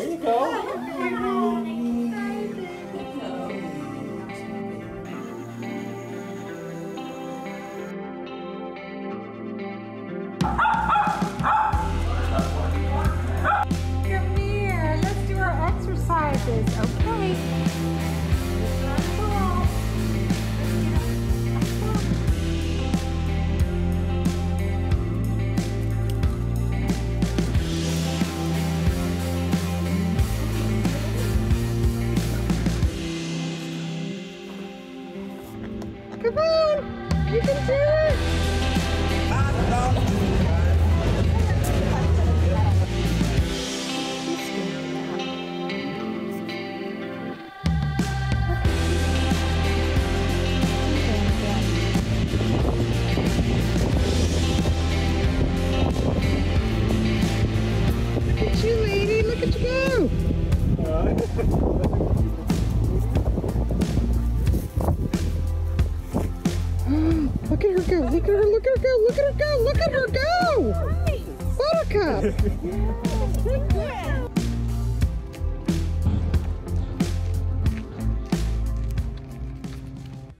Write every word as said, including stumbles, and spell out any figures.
you go. Come here, let's do our exercises, okay? Come on, you can do it. Look at you, lady. Look at you go. Look at her go, look at her, look at her go, look at her go, look at her go! Buttercup!